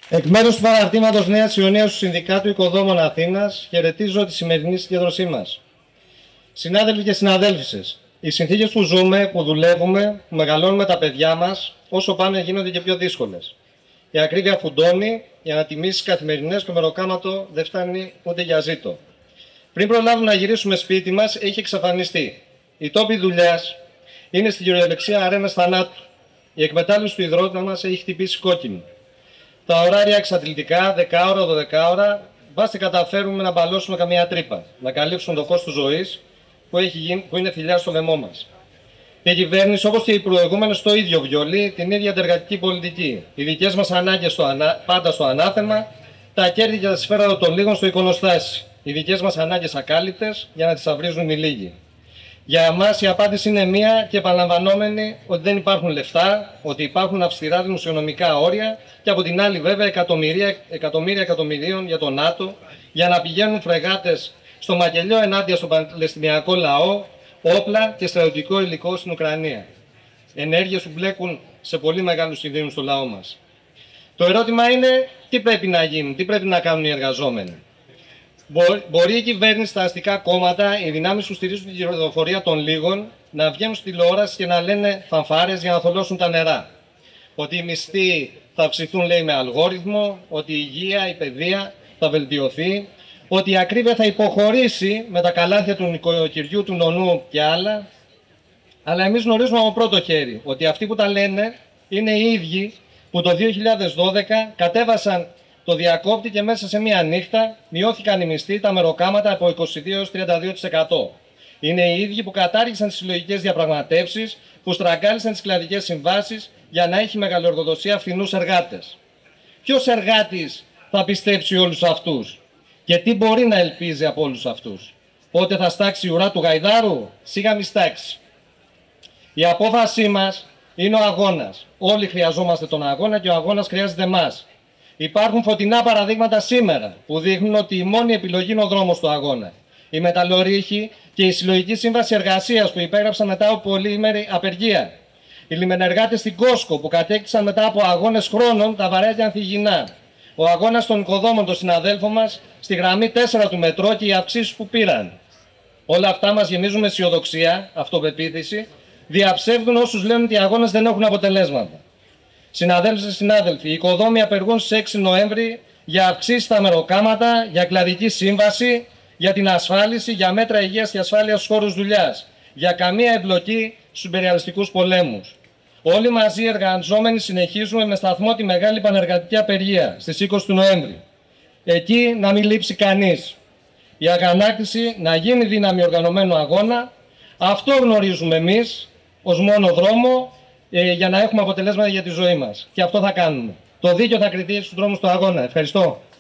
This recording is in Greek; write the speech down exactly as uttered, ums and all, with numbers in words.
Εκ μέρους του παραρτήματος Νέας Ιωνίας του Συνδικάτου Οικοδόμων Αθήνας, χαιρετίζω τη σημερινή συγκέντρωσή μας. Συνάδελφοι και συναδέλφισες, οι συνθήκες που ζούμε, που δουλεύουμε, που μεγαλώνουμε τα παιδιά μας, όσο πάνε γίνονται και πιο δύσκολες. Η ακρίβεια φουντώνει, οι ανατιμήσεις καθημερινές στο μεροκάματο δεν φτάνει ούτε για ζήτο. Πριν προλάβουμε να γυρίσουμε σπίτι μας, έχει εξαφανιστεί. Οι τόποι δουλειάς είναι στην κυριολεξία αρένας θανάτου. Η εκμετάλλευση του υδρότα μας έχει χτυπήσει κόκκινη. Τα ωράρια εξατλητικά, δέκα ώρα, δώδεκα ώρα, μπάστε καταφέρουμε να μπαλώσουμε καμία τρύπα, να καλύψουμε το κόστος ζωής που, έχει γίνει, που είναι θηλιά στο λαιμό μας. Η κυβέρνηση, όπως και οι προηγούμενες, το ίδιο βιολί, την ίδια αντεργατική πολιτική. Οι δικές μας ανάγκες στο ανα... πάντα στο ανάθεμα, τα κέρδη και τα συμφέροντα των λίγων στο εικονοστάσι. Οι δικές μας ανάγκες ακάλυπτες για να τις αυρίζουν οι λίγοι. Για εμάς η απάντηση είναι μία και επαναλαμβανόμενη, ότι δεν υπάρχουν λεφτά, ότι υπάρχουν αυστηρά δημοσιονομικά όρια και από την άλλη βέβαια εκατομμύρια, εκατομμύρια εκατομμυρίων για το ΝΑΤΟ για να πηγαίνουν φρεγάτες στο μακελιό ενάντια στον παλαιστινιακό λαό, όπλα και στρατιωτικό υλικό στην Ουκρανία. Ενέργειες που μπλέκουν σε πολύ μεγάλους κινδύνους στο λαό μας. Το ερώτημα είναι τι πρέπει να γίνει, τι πρέπει να κάνουν οι εργαζόμενοι. Μπορεί η κυβέρνηση, τα αστικά κόμματα, οι δυνάμεις που στηρίζουν την κυριοφορία των λίγων να βγαίνουν στη τηλεόραση και να λένε φανφάρες για να θολώσουν τα νερά. Ότι οι μισθοί θα αυξηθούν, λέει, με αλγόριθμο, ότι η υγεία, η παιδεία θα βελτιωθεί, ότι η ακρίβεια θα υποχωρήσει με τα καλάθια του νοικοκυριού, του νονού και άλλα. Αλλά εμείς γνωρίζουμε από πρώτο χέρι ότι αυτοί που τα λένε είναι οι ίδιοι που το δύο χιλιάδες δώδεκα κατέβασαν το διακόπτη και μέσα σε μία νύχτα μειώθηκαν οι μισθοί, τα μεροκάματα από είκοσι δύο έως τριάντα δύο τοις εκατό. Είναι οι ίδιοι που κατάργησαν τις συλλογικές διαπραγματεύσεις, που στραγγάλισαν τις κλαδικές συμβάσεις για να έχει μεγαλοεργοδοσία φθηνούς εργάτες. Ποιος εργάτης θα πιστέψει όλους αυτούς και τι μπορεί να ελπίζει από όλους αυτούς? Πότε θα στάξει η ουρά του γαϊδάρου? Σίγα μη στάξει. Η απόφασή μας είναι ο αγώνας. Όλοι χρειαζόμαστε τον αγώνα και ο αγώνας χρειάζεται εμάς. Υπάρχουν φωτεινά παραδείγματα σήμερα που δείχνουν ότι η μόνη επιλογή είναι ο δρόμος του αγώνα. Οι μεταλλορύχοι και η συλλογική σύμβαση εργασίας που υπέγραψαν μετά από πολυήμερη απεργία. Οι λιμενεργάτες στην Κόσκο που κατέκτησαν μετά από αγώνες χρόνων τα βαρέα και ανθυγιεινά. Ο αγώνας των οικοδόμων των συναδέλφων μας στη γραμμή τέσσερα του μετρό και οι αυξήσεις που πήραν. Όλα αυτά μας γεμίζουν με αισιοδοξία, αυτοπεποίθηση, διαψεύδουν όσους λένε ότι οι αγώνες δεν έχουν αποτελέσματα. Συναδέλφοι και συνάδελφοι, οι οικοδόμοι απεργούν στις έξι Νοέμβρη για αυξήσεις στα μεροκάματα, για κλαδική σύμβαση, για την ασφάλιση, για μέτρα υγείας και ασφάλειας στους χώρους δουλειάς, για καμία εμπλοκή στους υπεριαλιστικούς πολέμους. Όλοι μαζί οι εργαζόμενοι συνεχίζουμε με σταθμό τη μεγάλη πανεργατική απεργία στις είκοσι του Νοέμβρη. Εκεί να μην λείψει κανείς. Η αγανάκτηση να γίνει δύναμη οργανωμένου αγώνα. Αυτό γνωρίζουμε εμείς ως μόνο δρόμο ε, για να έχουμε αποτελέσματα για τη ζωή μας. Και αυτό θα κάνουμε. Το δίκαιο θα κριθεί στους δρόμους του αγώνα. Ευχαριστώ.